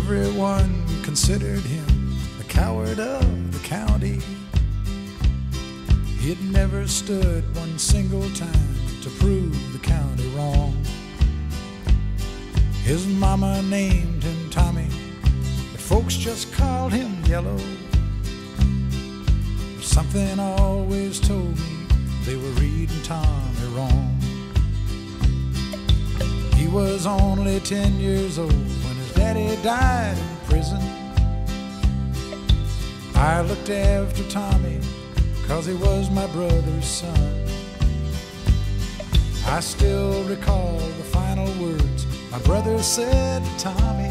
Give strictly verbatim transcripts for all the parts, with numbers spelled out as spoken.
Everyone considered him the coward of the county. He'd never stood one single time to prove the county wrong. His mama named him Tommy, but folks just called him Yellow. Something always told me they were reading Tommy wrong. He was only ten years old when his daddy died in prison. I looked after Tommy 'cause he was my brother's son. I still recall the final words my brother said to Tommy.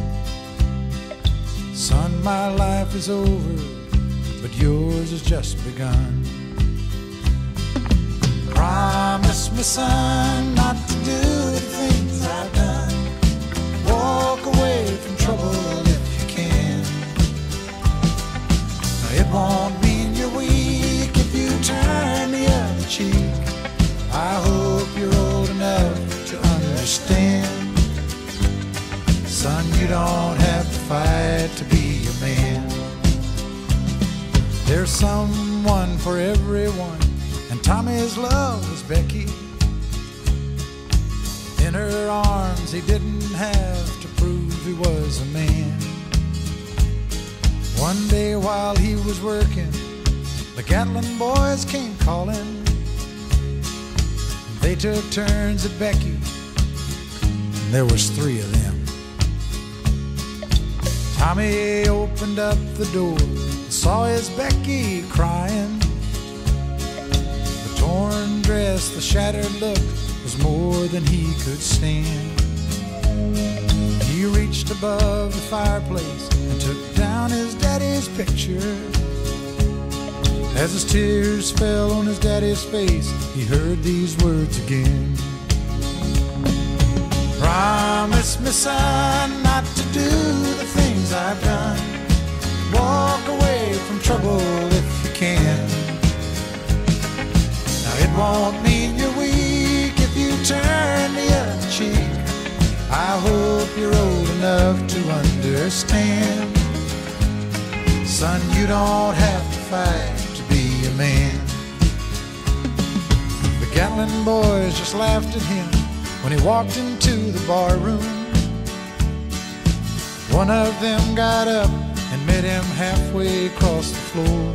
Son, my life is over, but yours has just begun. Promise me, son, not to do the things I've done. Walk away from trouble if you can. It won't mean you're weak if you turn the other cheek. I hope you're old enough to understand. Son, you don't have to fight to be a man. There's someone for everyone, and Tommy's love was Becky. In her arms he didn't have to prove he was a man. One day while he was working, the Gatlin boys came calling. They took turns at Becky, and there was three of them. Tommy opened up the door, saw his Becky crying. The torn dress, the shattered look was more than he could stand. He reached above the fireplace and took down his daddy's picture. As his tears fell on his daddy's face, he heard these words again. Promise me, son, not to do the things I've done. Walk away from trouble if you can. Now it won't mean you're weak if you turn the other cheek. I hope you're old enough to understand. Son, you don't have to fight to be a man. The Gatlin boys just laughed at him when he walked into the bar room. One of them got up and met him halfway across the floor.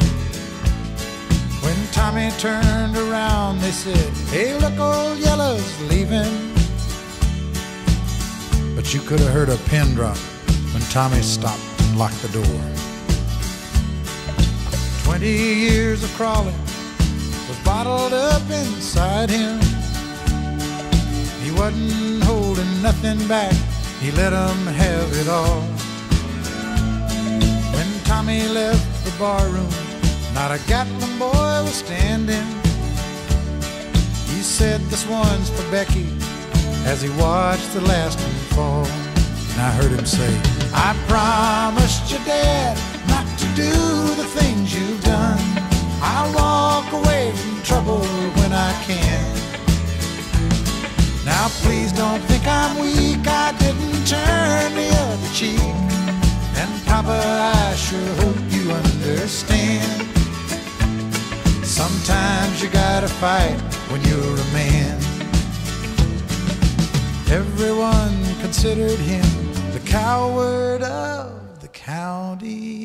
When Tommy turned around, they said, "Hey, look, old Yellow's leaving." But you could have heard a pin drop when Tommy stopped and locked the door. Twenty years of crawling was bottled up inside him. He wasn't holding nothing back, he let 'em have it all. When Tommy left the bar room, not a Gatlin boy was standing. He said, "This one's for Becky," as he watched the last one fall. And I heard him say, "I promised your dad not to do the things you've done. I'll walk away from trouble when I can. Now please don't think I'm weak, I didn't turn the other cheek. And Papa, I sure hope you understand. Sometimes you gotta fight when you're a man." Everyone considered him the coward of the county.